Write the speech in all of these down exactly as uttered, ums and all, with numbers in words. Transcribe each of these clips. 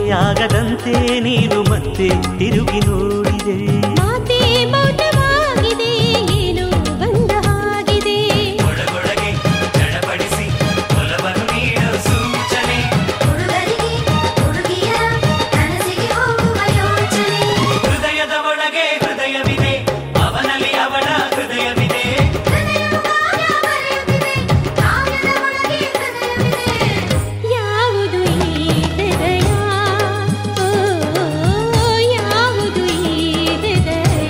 ಮರೆಯಾಗದಂತೆ ನೀನು ಮತ್ತೆ ತಿರುಗಿ ನೋಡಿದೆ. ಮಾತೆ ಮೌನವಾಗಿದೆ, ಏನು ಬಂದ ಹಾಗಿದೆ. ಒಳಗೊಳಗೆ ಜಡಪಡಿಸಿ ಒಲವನ್ನು ನೀಡೋ ಸೂಚನೆ. ಹುಡುಗರಿಗೆ ಹುಡುಗಿಯರ ಕನಸಿಗೆ ಹೋಗುವ ಯೋಚನೆ. ಹೃದಯದ ಒಳಗೆ ಹೃದಯವಿದೆ, ಅವನಲ್ಲಿ ಅವಳ ಹೃದಯವಿದೆ. ಯಾವುದು ಈ ಹೃದಯ, ಓ ಯಾವುದು ಈ ಹೃದಯ.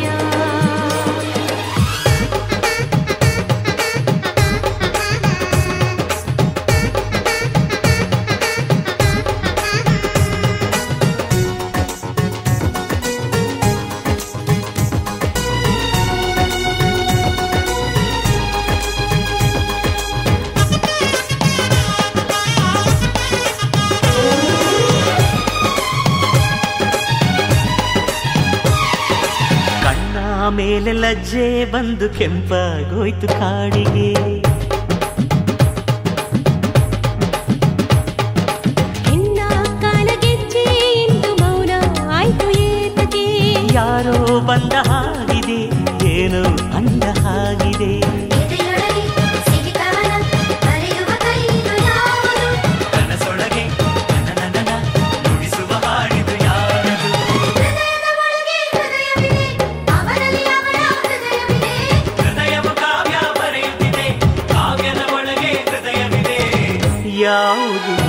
ಕಣ್ಣ ಮೇಲೆ ಲಜ್ಜೆ ಬಂದು ಕೆಂಪಾಗೋಯ್ತು ಕಾಡಿಗೆ. ಹೆಣ್ಣ ಕಾಲಗೆಜ್ಜೆ ಇಂದು ಮೌನ ಆಯ್ತು ಏತಕ್ಕೆ. ಯಾರೋ ಬಂದ ಹಾಗಿದೆ, ಏನೋ ಅಂದ ಹಾಗಿದೆ. ಎದೆಯೊಳಗೆ ಸಿಹಿಕವನ ಬರೆಯುವ ಕೈದು ಯಾವುದು. ಕನಸೊಳಗೆ ನನ ನುಡಿಸುವ ಹಾಡಿದು ಯಾರದು. ಹೃದಯದ ಒಳಗೆ ಹೃದಯವಿದೆ, ಅವನಲ್ಲಿ ಅವಳ ಹೃದಯವಿದೆ. ಹೃದಯವು ಕಾವ್ಯ ಬರೆಯುತ್ತಿದೆ, ಕಾವ್ಯದ ಒಳಗೆ ಹೃದಯವಿದೆ. ಯಾವುದು